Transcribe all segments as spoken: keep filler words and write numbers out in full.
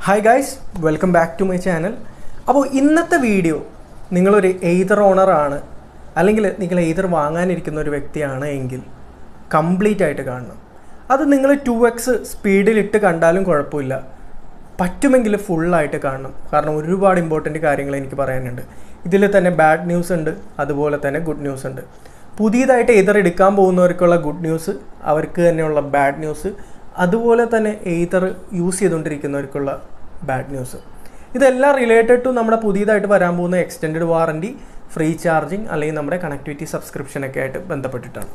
Hi guys, welcome back to my channel. അപ്പോൾ ഇന്നത്തെ video നിങ്ങളൊരു എയ്തർ ഓണർ ആണ് അല്ലെങ്കിൽ നിങ്ങൾ എയ്തർ വാങ്ങാനിരിക്കുന്ന ഒരു വ്യക്തിയാണ് എങ്കിൽ കംപ്ലീറ്റ് ആയിട്ട് കാണണം. അത് നിങ്ങൾ ടു എക്സ് സ്പീഡിലിട്ട് കണ്ടാലും കുഴപ്പമില്ല, പറ്റുമെങ്കിൽ ഫുള്ളായിട്ട് കാണണം. കാരണം ഒരുപാട് ഇമ്പോർട്ടൻറ്റ് കാര്യങ്ങൾ എനിക്ക് പറയാനുണ്ട്. ഇതിൽ തന്നെ ബാഡ് ന്യൂസ് ഉണ്ട്, അതുപോലെ തന്നെ ഗുഡ് ന്യൂസ് ഉണ്ട്. പുതിയതായിട്ട് എയ്തർ എടുക്കാൻ പോകുന്നവർക്കുള്ള ഗുഡ് ന്യൂസ്, അവർക്ക് തന്നെയുള്ള ബാഡ് ന്യൂസ്, അതുപോലെ തന്നെ എയ്തർ യൂസ് ചെയ്തുകൊണ്ടിരിക്കുന്നവർക്കുള്ള ബാഡ് ന്യൂസ്. ഇതെല്ലാം റിലേറ്റഡ് ടു നമ്മുടെ പുതിയതായിട്ട് വരാൻ പോകുന്ന എക്സ്റ്റെൻഡഡ് വാറൻറ്റി, ഫ്രീ ചാർജിങ് അല്ലെങ്കിൽ നമ്മുടെ കണക്ടിവിറ്റി സബ്സ്ക്രിപ്ഷനൊക്കെ ആയിട്ട് ബന്ധപ്പെട്ടിട്ടാണ്.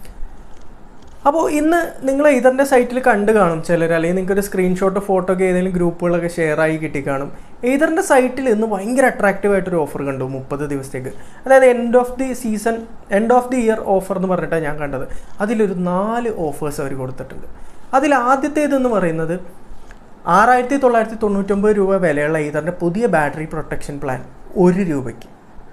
അപ്പോൾ ഇന്ന് നിങ്ങൾ എയ്തറിൻ്റെ സൈറ്റിൽ കണ്ടു കാണും ചിലർ, അല്ലെങ്കിൽ നിങ്ങൾക്ക് ഒരു സ്ക്രീൻഷോട്ട് ഫോട്ടോ ഒക്കെ ഏതെങ്കിലും ഗ്രൂപ്പുകളൊക്കെ ഷെയർ ആയി കിട്ടിക്കാണും. എയ്തറിൻ്റെ സൈറ്റിൽ ഇന്ന് ഭയങ്കര അട്രാക്റ്റീവ് ആയിട്ടൊരു ഓഫർ കണ്ടു മുപ്പത് ദിവസത്തേക്ക്. അതായത് end of the season end of the year offer എന്ന് പറഞ്ഞിട്ടാണ് ഞാൻ കണ്ടത്. അതിലൊരു നാല് ഓഫേഴ്സ് അവർ കൊടുത്തിട്ടുണ്ട്. അതിൽ ആദ്യത്തേതെന്ന് പറയുന്നത് ആറായിരത്തി തൊള്ളായിരത്തി തൊണ്ണൂറ്റൊമ്പത് രൂപ വിലയുള്ള എയ്തറിൻ്റെ പുതിയ ബാറ്ററി പ്രൊട്ടക്ഷൻ പ്ലാൻ ഒരു രൂപയ്ക്ക്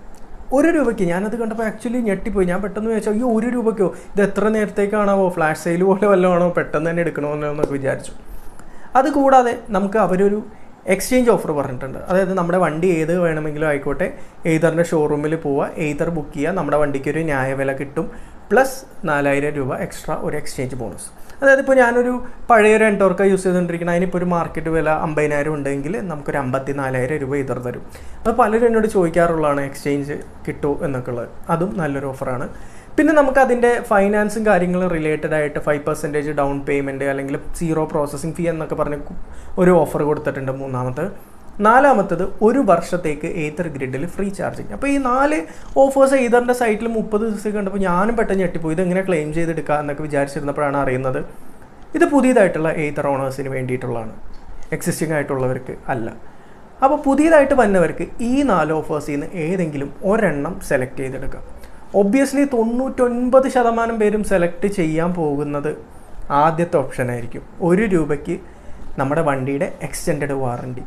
ഒരു രൂപയ്ക്ക് ഞാനത് കണ്ടപ്പോൾ ആക്ച്വലി ഞെട്ടിപ്പോയി. ഞാൻ പെട്ടെന്ന് ചോദിച്ചാൽ അയ്യോ ഒരു രൂപയ്ക്കോ, ഇത് എത്ര നേരത്തേക്കാണാവോ, ഫ്ലാഷ് സെയിൽ പോലെ വല്ലതും ആണോ, പെട്ടെന്ന് തന്നെ എടുക്കണമെന്നോ എന്നൊക്കെ വിചാരിച്ചു. അതുകൂടാതെ നമുക്ക് അവരൊരു എക്സ്ചേഞ്ച് ഓഫർ പറഞ്ഞിട്ടുണ്ട്. അതായത് നമ്മുടെ വണ്ടി ഏത് വേണമെങ്കിലും ആയിക്കോട്ടെ, എയ്തറിൻ്റെ ഷോറൂമിൽ പോവുക, എയ്തർ ബുക്ക് ചെയ്യുക, നമ്മുടെ വണ്ടിക്ക് ഒരു ന്യായവില കിട്ടും, പ്ലസ് നാലായിരം രൂപ എക്സ്ട്രാ ഒരു എക്സ്ചേഞ്ച് ബോണസ്. അതായത് ഇപ്പോൾ ഞാനൊരു പഴയൊരു എൻടോർക്ക യൂസ് ചെയ്തുകൊണ്ടിരിക്കണം, അതിനിപ്പോൾ ഒരു മാർക്കറ്റ് വില അമ്പതിനായിരം ഉണ്ടെങ്കിൽ നമുക്കൊരു അമ്പത്തി നാലായിരം രൂപ എയ്തർ തരും. അപ്പോൾ പലരും എന്നോട് ചോദിക്കാറുള്ളതാണ് എക്സ്ചേഞ്ച് കിട്ടുമോ എന്നൊക്കെ ഉള്ളത്. അതും നല്ലൊരു ഓഫറാണ്. പിന്നെ നമുക്ക് അതിൻ്റെ ഫൈനാൻസും കാര്യങ്ങളും റിലേറ്റഡ് ആയിട്ട് ഫൈവ് പെർസെൻറ്റേജ് ഡൗൺ പേയ്മെൻറ്റ് അല്ലെങ്കിൽ സീറോ പ്രോസസ്സിങ് ഫീ എന്നൊക്കെ പറഞ്ഞ് ഒരു ഓഫർ കൊടുത്തിട്ടുണ്ട്. മൂന്നാമത്തെ നാലാമത്തത് ഒരു വർഷത്തേക്ക് എയ്തർ ഗ്രിഡിൽ ഫ്രീ ചാർജിങ്. അപ്പോൾ ഈ നാല് ഓഫേഴ്സ് എയ്തറിൻ്റെ സൈറ്റിൽ മുപ്പത് ദിവസത്തേക്ക് കണ്ടപ്പോൾ ഞാനും പെട്ടെന്ന് ഞെട്ടിപ്പോയി. ഇതെങ്ങനെ ക്ലെയിം ചെയ്തെടുക്കുക എന്നൊക്കെ വിചാരിച്ചിരുന്നപ്പോഴാണ് അറിയുന്നത് ഇത് പുതിയതായിട്ടുള്ള എയ്തർ ഓണേഴ്സിന് വേണ്ടിയിട്ടുള്ളതാണ്, എക്സിസ്റ്റിംഗ് ആയിട്ടുള്ളവർക്ക് അല്ല. അപ്പോൾ പുതിയതായിട്ട് വന്നവർക്ക് ഈ നാല് ഓഫേഴ്സിൽ നിന്ന് ഏതെങ്കിലും ഒരെണ്ണം സെലക്ട് ചെയ്തെടുക്കാം. ഒബ്വിയസ്ലി തൊണ്ണൂറ്റൊൻപത് ശതമാനം പേരും സെലക്ട് ചെയ്യാൻ പോകുന്നത് ആദ്യത്തെ ഓപ്ഷനായിരിക്കും, ഒരു രൂപയ്ക്ക് നമ്മുടെ വണ്ടിയുടെ എക്സ്റ്റെൻഡഡ് വാറൻറ്റി.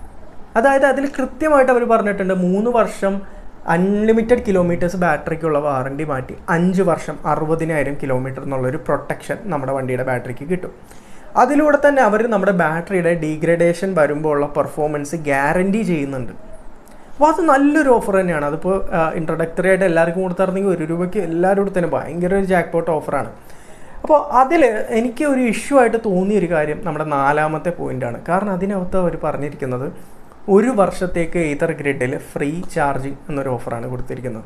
അതായത് അതിൽ കൃത്യമായിട്ട് അവർ പറഞ്ഞിട്ടുണ്ട് മൂന്ന് വർഷം അൺലിമിറ്റഡ് കിലോമീറ്റേഴ്സ് ബാറ്ററിക്കുള്ള വാറൻറ്റി മാറ്റി അഞ്ച് വർഷം അറുപതിനായിരം കിലോമീറ്റർ എന്നുള്ളൊരു പ്രൊട്ടക്ഷൻ നമ്മുടെ വണ്ടിയുടെ ബാറ്ററിക്ക് കിട്ടും. അതിലൂടെ തന്നെ അവർ നമ്മുടെ ബാറ്ററിയുടെ ഡീഗ്രഡേഷൻ വരുമ്പോൾ ഉള്ള പെർഫോമൻസ് ഗ്യാരൻറ്റി ചെയ്യുന്നുണ്ട്. അപ്പോൾ അത് നല്ലൊരു ഓഫർ തന്നെയാണ്. അതിപ്പോൾ ഇൻട്രൊഡക്ടറി ആയിട്ട് എല്ലാവർക്കും കൊടുത്തിരുന്നെങ്കിൽ ഒരു രൂപയ്ക്ക് എല്ലാവരും തന്നെ ഭയങ്കര ഒരു ജാക്ക് പോട്ട് ഓഫറാണ്. അപ്പോൾ അതിൽ എനിക്ക് ഒരു ഇഷ്യൂ ആയിട്ട് തോന്നിയൊരു കാര്യം നമ്മുടെ നാലാമത്തെ പോയിൻ്റാണ്. കാരണം അതിനകത്ത് അവർ പറഞ്ഞിരിക്കുന്നത് ഒരു വർഷത്തേക്ക് എയ്തർ ഗ്രിഡിൽ ഫ്രീ ചാർജിങ് എന്നൊരു ഓഫറാണ് കൊടുത്തിരിക്കുന്നത്.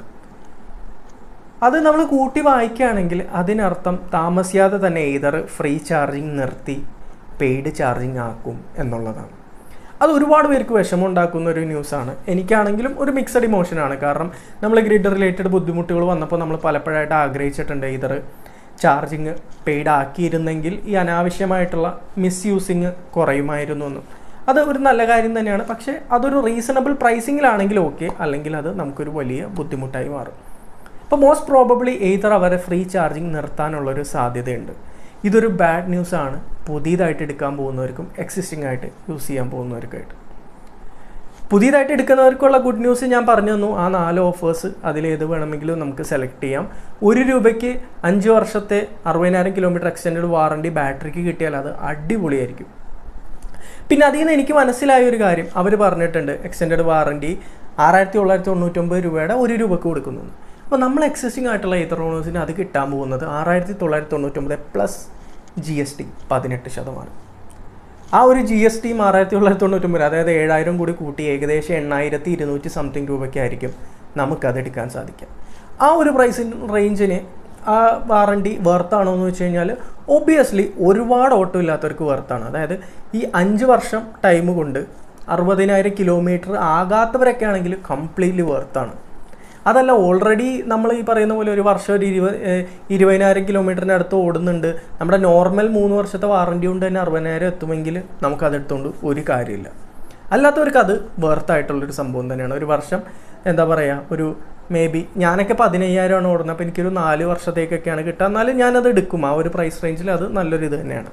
അത് നമ്മൾ കൂട്ടി വായിക്കുകയാണെങ്കിൽ അതിനർത്ഥം താമസിയാതെ തന്നെ എയ്തർ ഫ്രീ ചാർജിങ് നിർത്തി പെയ്ഡ് ചാർജിങ് ആക്കും എന്നുള്ളതാണ്. അത് ഒരുപാട് പേർക്ക് വിഷമമുണ്ടാക്കുന്ന ഒരു ന്യൂസാണ്. എനിക്കാണെങ്കിലും ഒരു മിക്സഡ് ഇമോഷനാണ്. കാരണം നമ്മൾ ഗ്രിഡ് റിലേറ്റഡ് ബുദ്ധിമുട്ടുകൾ വന്നപ്പോൾ നമ്മൾ പലപ്പോഴായിട്ട് ആഗ്രഹിച്ചിട്ടുണ്ട് എയ്തർ ചാർജിങ് പെയ്ഡ് ആക്കിയിരുന്നെങ്കിൽ ഈ അനാവശ്യമായിട്ടുള്ള മിസ്യൂസിങ് കുറയുമായിരുന്നു എന്നും. അത് ഒരു നല്ല കാര്യം തന്നെയാണ്. പക്ഷേ അതൊരു റീസണബിൾ പ്രൈസിങ്ങിലാണെങ്കിൽ ഓക്കെ, അല്ലെങ്കിൽ അത് നമുക്കൊരു വലിയ ബുദ്ധിമുട്ടായി മാറും. അപ്പോൾ മോസ്റ്റ് പ്രോബബ്ലി എയ്തർ അവരെ ഫ്രീ ചാർജിങ് നിർത്താനുള്ളൊരു സാധ്യതയുണ്ട്. ഇതൊരു ബാഡ് ന്യൂസാണ് പുതിയതായിട്ട് എടുക്കാൻ പോകുന്നവർക്കും എക്സിസ്റ്റിംഗ് ആയിട്ട് യൂസ് ചെയ്യാൻ പോകുന്നവർക്കായിട്ട്. പുതിയതായിട്ട് എടുക്കുന്നവർക്കുള്ള ഗുഡ് ന്യൂസ് ഞാൻ പറഞ്ഞു തന്നു. ആ നാല് ഓഫേഴ്സ് അതിലേത് വേണമെങ്കിലും നമുക്ക് സെലക്ട് ചെയ്യാം. ഒരു രൂപയ്ക്ക് അഞ്ച് വർഷത്തെ അറുപതിനായിരം കിലോമീറ്റർ എക്സ്റ്റെൻഡഡ് വാറൻറ്റി ബാറ്ററിക്ക് കിട്ടിയാൽ അത് അടിപൊളിയായിരിക്കും. പിന്നെ അതിൽ നിന്ന് എനിക്ക് മനസ്സിലായ ഒരു കാര്യം, അവർ പറഞ്ഞിട്ടുണ്ട് എക്സ്റ്റെൻഡഡ് വാറൻറ്റി ആറായിരത്തി തൊള്ളായിരത്തി തൊണ്ണൂറ്റൊമ്പത് രൂപയുടെ ഒരു രൂപക്ക് കൊടുക്കുന്നു. അപ്പോൾ നമ്മൾ എക്സിസ്റ്റിംഗ് ആയിട്ടുള്ള എയ്തർ ഓണേഴ്സിന് അത് കിട്ടാൻ പോകുന്നത് ആറായിരത്തി തൊള്ളായിരത്തി തൊണ്ണൂറ്റൊമ്പത് പ്ലസ് ജി എസ് ടി പതിനെട്ട് ശതമാനം. ആ ഒരു ജി എസ് ടിയും ആറായിരത്തി തൊള്ളായിരത്തി തൊണ്ണൂറ്റൊമ്പത്, അതായത് ഏഴായിരം കൂടി കൂട്ടി ഏകദേശം എണ്ണായിരത്തി ഇരുന്നൂറ്റി സംതിങ് രൂപയ്ക്കായിരിക്കും നമുക്കതെടുക്കാൻ സാധിക്കുക. ആ ഒരു പ്രൈസിൻ റേഞ്ചിന് ആ വാറൻറ്റി വെർത്താണോ എന്ന് വെച്ച് കഴിഞ്ഞാൽ ഒബ്വിയസ്ലി ഒരുപാട് ഓട്ടോ ഇല്ലാത്തവർക്ക് വെർത്താണ്. അതായത് ഈ അഞ്ച് വർഷം ടൈം കൊണ്ട് അറുപതിനായിരം കിലോമീറ്റർ ആകാത്തവരൊക്കെ ആണെങ്കിൽ കംപ്ലീറ്റ്ലി വെർത്താണ്. അതല്ല ഓൾറെഡി നമ്മൾ ഈ പറയുന്ന പോലെ ഒരു വർഷം ഒരു ഇരുപത് ഇരുപതിനായിരം കിലോമീറ്ററിൻ്റെ അടുത്ത് ഓടുന്നുണ്ട്, നമ്മുടെ നോർമൽ മൂന്ന് വർഷത്തെ വാറൻറ്റി കൊണ്ട് തന്നെ അറുപതിനായിരം എത്തുമെങ്കിൽ നമുക്കതെടുത്തുകൊണ്ട് ഒരു കാര്യമില്ല. അല്ലാത്തവർക്ക് അത് വെർത്തായിട്ടുള്ളൊരു സംഭവം തന്നെയാണ്. ഒരു വർഷം എന്താ പറയുക, ഒരു മേ ബി ഞാനൊക്കെ പതിനയ്യായിരമാണ് ഓടുന്നത്, അപ്പോൾ എനിക്കൊരു നാല് വർഷത്തേക്കൊക്കെയാണ് കിട്ടുക, എന്നാലും ഞാനത് എടുക്കും. ആ ഒരു പ്രൈസ് റേഞ്ചിൽ അത് നല്ലൊരു ഇത് തന്നെയാണ്.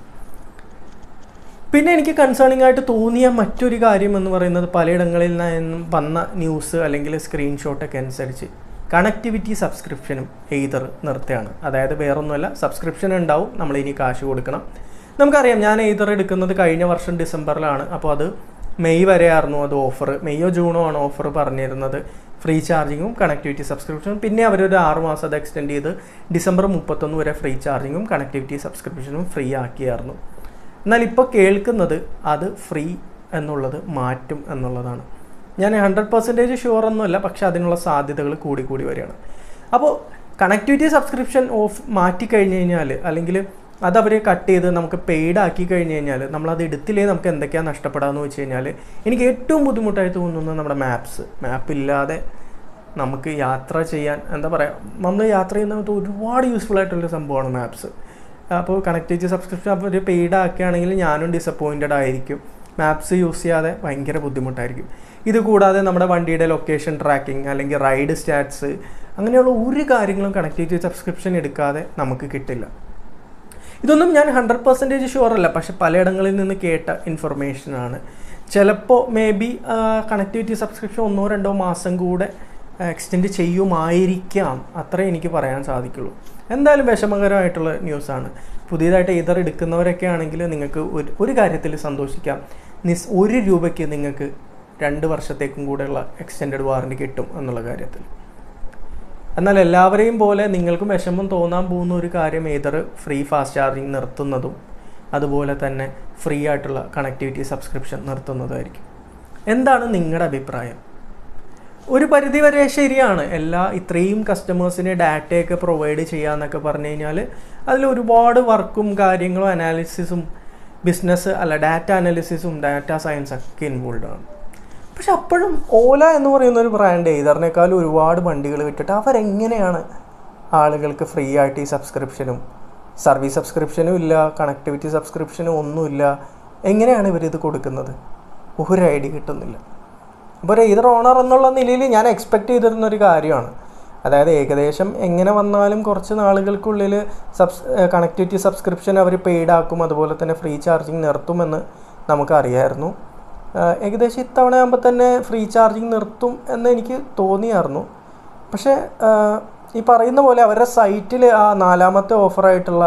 പിന്നെ എനിക്ക് കൺസേണിംഗ് ആയിട്ട് തോന്നിയ മറ്റൊരു കാര്യം എന്ന് പറയുന്നത് പലയിടങ്ങളിൽ നിന്നും വന്ന ന്യൂസ് അല്ലെങ്കിൽ സ്ക്രീൻഷോട്ടൊക്കെ അനുസരിച്ച് കണക്ടിവിറ്റി സബ്സ്ക്രിപ്ഷനും എയ്തർ നിർത്തുകയാണ്. അതായത് വേറൊന്നുമല്ല, സബ്സ്ക്രിപ്ഷൻ ഉണ്ടാവും, നമ്മളിനി കാശ് കൊടുക്കണം. നമുക്കറിയാം ഞാൻ എയ്തർ എടുക്കുന്നത് കഴിഞ്ഞ വർഷം ഡിസംബറിലാണ്. അപ്പോൾ അത് മെയ് വരെയായിരുന്നു അത് ഓഫർ. മെയ്യോ ജൂണോ ആണ് ഓഫർ പറഞ്ഞിരുന്നത്, ഫ്രീ ചാർജിങ്ങും കണക്ടിവിറ്റി സബ്സ്ക്രിപ്ഷനും. പിന്നെ അവരൊരു ആറ് മാസം അത് എക്സ്റ്റെൻഡ് ചെയ്ത് ഡിസംബർ മുപ്പത്തൊന്ന് വരെ ഫ്രീ ചാർജിങ്ങും കണക്ടിവിറ്റി സബ്സ്ക്രിപ്ഷനും ഫ്രീ ആക്കിയായിരുന്നു. എന്നാൽ ഇപ്പോൾ കേൾക്കുന്നത് അത് ഫ്രീ എന്നുള്ളത് മാറ്റും എന്നുള്ളതാണ്. ഞാൻ ഹൺഡ്രഡ് പെർസെൻറ്റേജ് ഷുവർ ഒന്നുമല്ല, പക്ഷേ അതിനുള്ള സാധ്യതകൾ കൂടി കൂടി വരികയാണ്. അപ്പോൾ കണക്ടിവിറ്റി സബ്സ്ക്രിപ്ഷൻ ഓഫ് മാറ്റി കഴിഞ്ഞ് കഴിഞ്ഞാൽ, അല്ലെങ്കിൽ അത് അവർ കട്ട് ചെയ്ത് നമുക്ക് പെയ്ഡ് ആക്കി കഴിഞ്ഞ് കഴിഞ്ഞാൽ, നമ്മളത് എടുത്തില്ലേ നമുക്ക് എന്തൊക്കെയാണ് നഷ്ടപ്പെടാമെന്ന് വെച്ച് കഴിഞ്ഞാൽ, എനിക്ക് ഏറ്റവും ബുദ്ധിമുട്ടായി തോന്നുന്നത് നമ്മുടെ മാപ്സ്. മാപ്പ് ഇല്ലാതെ നമുക്ക് യാത്ര ചെയ്യാൻ എന്താ പറയുക, നമ്മൾ യാത്ര ചെയ്യുന്നത് ഒരുപാട് യൂസ്ഫുൾ ആയിട്ടുള്ള സംഭവമാണ് മാപ്സ്. അപ്പോൾ കണക്ടിവിറ്റി സബ്സ്ക്രിപ്ഷൻ അപ്പോൾ ഒരു പെയ്ഡ് ആക്കുകയാണെങ്കിൽ ഞാനും ഡിസപ്പോയിൻറ്റഡ് ആയിരിക്കും. മാപ്സ് യൂസ് ചെയ്യാതെ ഭയങ്കര ബുദ്ധിമുട്ടായിരിക്കും. ഇത് കൂടാതെ നമ്മുടെ വണ്ടിയുടെ ലൊക്കേഷൻ ട്രാക്കിംഗ് അല്ലെങ്കിൽ റൈഡ് സ്റ്റാറ്റ്സ് അങ്ങനെയുള്ള ഒരു കാര്യങ്ങളും കണക്ടിവിറ്റി സബ്സ്ക്രിപ്ഷൻ എടുക്കാതെ നമുക്ക് കിട്ടില്ല. ഇതൊന്നും ഞാൻ ഹൺഡ്രഡ് പെർസെൻറ്റേജ് ഷുവറല്ല, പക്ഷെ പലയിടങ്ങളിൽ നിന്ന് കേട്ട ഇൻഫർമേഷനാണ്. ചിലപ്പോൾ മേ ബി കണക്ടിവിറ്റി സബ്സ്ക്രിപ്ഷൻ ഒന്നോ രണ്ടോ മാസം കൂടെ എക്സ്റ്റെൻഡ് ചെയ്യുമായിരിക്കാം, അത്രേ എനിക്ക് പറയാൻ സാധിക്കുള്ളൂ. എന്തായാലും വിഷമകരമായിട്ടുള്ള ന്യൂസാണ്. പുതിയതായിട്ട് എയ്തർ എടുക്കുന്നവരൊക്കെ ആണെങ്കിൽ നിങ്ങൾക്ക് ഒരു ഒരു കാര്യത്തിൽ സന്തോഷിക്കാം, നിസ് ഒരു രൂപയ്ക്ക് നിങ്ങൾക്ക് രണ്ട് വർഷത്തേക്കും കൂടെയുള്ള എക്സ്റ്റെൻഡഡ് വാറൻറ്റി കിട്ടും എന്നുള്ള കാര്യത്തിൽ. എന്നാൽ എല്ലാവരെയും പോലെ നിങ്ങൾക്കും വിഷമം തോന്നാൻ പോകുന്ന ഒരു കാര്യം എയ്തർ ഫ്രീ ഫാസ്റ്റ് ചാർജിങ് നിർത്തുന്നതും അതുപോലെ തന്നെ ഫ്രീ ആയിട്ടുള്ള കണക്ടിവിറ്റി സബ്സ്ക്രിപ്ഷൻ നിർത്തുന്നതായിരിക്കും. എന്താണ് നിങ്ങളുടെ അഭിപ്രായം? ഒരു പരിധിവരെ ശരിയാണ്, എല്ലാ ഇത്രയും കസ്റ്റമേഴ്സിന് ഡാറ്റയൊക്കെ പ്രൊവൈഡ് ചെയ്യാമെന്നൊക്കെ പറഞ്ഞു കഴിഞ്ഞാൽ അതിൽ ഒരുപാട് വർക്കും കാര്യങ്ങളും അനാലിസിസും ബിസിനസ് അല്ല ഡാറ്റ അനാലിസിസും ഡാറ്റ സയൻസ് ഒക്കെ ഇൻവോൾവ് ആണ്. പക്ഷെ അപ്പോഴും ഓല എന്ന് പറയുന്ന ഒരു ബ്രാൻഡ് എയ്തറിനേക്കാളും ഒരുപാട് വണ്ടികൾ വിട്ടിട്ട് അവരെങ്ങനെയാണ് ആളുകൾക്ക് ഫ്രീ ആയിട്ട് ഈ സബ്സ്ക്രിപ്ഷനും സർവീസ് സബ്സ്ക്രിപ്ഷനും ഇല്ല, കണക്ടിവിറ്റി സബ്സ്ക്രിപ്ഷനും ഒന്നുമില്ല, എങ്ങനെയാണ് ഇവരിത് കൊടുക്കുന്നത്? ഒരു ഐഡിയ കിട്ടുന്നില്ല. അപ്പോൾ ഒരു എയ്തർ ഓണർ എന്നുള്ള നിലയിൽ ഞാൻ എക്സ്പെക്റ്റ് ചെയ്തിരുന്നൊരു കാര്യമാണ്. അതായത് ഏകദേശം എങ്ങനെ വന്നാലും കുറച്ച് നാളുകൾക്കുള്ളിൽ സബ്സ് കണക്ടിവിറ്റി സബ്സ്ക്രിപ്ഷൻ അവർ പെയ്ഡ് ആക്കും, അതുപോലെ തന്നെ ഫ്രീ ചാർജിങ് നിർത്തുമെന്ന് നമുക്കറിയായിരുന്നു. ഏകദേശം ഇത്തവണ ആകുമ്പോൾ തന്നെ ഫ്രീ ചാർജിങ് നിർത്തും എന്ന് എനിക്ക് തോന്നിയായിരുന്നു. പക്ഷേ ഈ പറയുന്ന പോലെ അവരുടെ സൈറ്റിൽ ആ നാലാമത്തെ ഓഫറായിട്ടുള്ള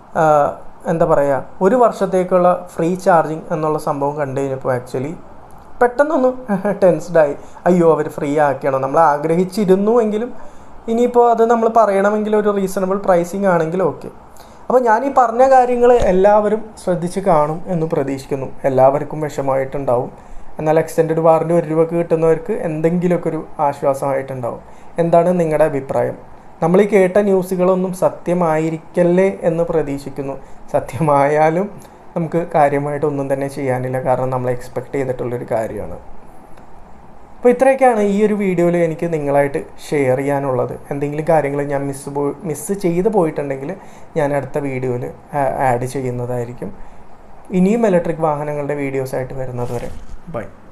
എന്താ പറയുക ഒരു വർഷത്തേക്കുള്ള ഫ്രീ ചാർജിങ് എന്നുള്ള സംഭവം കണ്ടു കഴിഞ്ഞപ്പോൾ ആക്ച്വലി പെട്ടെന്നൊന്ന് ടെൻസ്ഡായി. അയ്യോ അവർ ഫ്രീ ആക്കണം, നമ്മൾ ആഗ്രഹിച്ചിരുന്നു എങ്കിലും ഇനിയിപ്പോൾ അത് നമ്മൾ പറയണമെങ്കിൽ ഒരു റീസണബിൾ പ്രൈസിങ് ആണെങ്കിൽ ഓക്കെ. അപ്പോൾ ഞാൻ ഈ പറഞ്ഞ കാര്യങ്ങൾ എല്ലാവരും ശ്രദ്ധിച്ച് കാണും എന്ന് പ്രതീക്ഷിക്കുന്നു. എല്ലാവർക്കും വിഷമമായിട്ടുണ്ടാവും, എന്നാൽ എക്സ്റ്റെൻഡഡ് വാറൻറ്റി ഒരു രൂപക്ക് കിട്ടുന്നവർക്ക് എന്തെങ്കിലുമൊക്കെ ഒരു ആശ്വാസമായിട്ടുണ്ടാവും. എന്താണ് നിങ്ങളുടെ അഭിപ്രായം? നമ്മൾ ഈ കേട്ട ന്യൂസുകളൊന്നും സത്യമായിരിക്കല്ലേ എന്ന് പ്രതീക്ഷിക്കുന്നു. സത്യമായാലും നമുക്ക് കാര്യമായിട്ടൊന്നും തന്നെ ചെയ്യാനില്ല, കാരണം നമ്മൾ എക്സ്പെക്റ്റ് ചെയ്തിട്ടുള്ളൊരു കാര്യമാണ്. അപ്പോൾ ഇത്രയൊക്കെയാണ് ഈ ഒരു വീഡിയോയിൽ എനിക്ക് നിങ്ങളായിട്ട് ഷെയർ ചെയ്യാനുള്ളത്. എന്തെങ്കിലും കാര്യങ്ങൾ ഞാൻ മിസ് പോ മിസ് ചെയ്ത് പോയിട്ടുണ്ടെങ്കിൽ ഞാൻ അടുത്ത വീഡിയോയിൽ ആഡ് ചെയ്യുന്നതായിരിക്കും. ഇനിയും ഇലക്ട്രിക് വാഹനങ്ങളുടെ വീഡിയോസായിട്ട് വരുന്നത് വരെ ബൈ.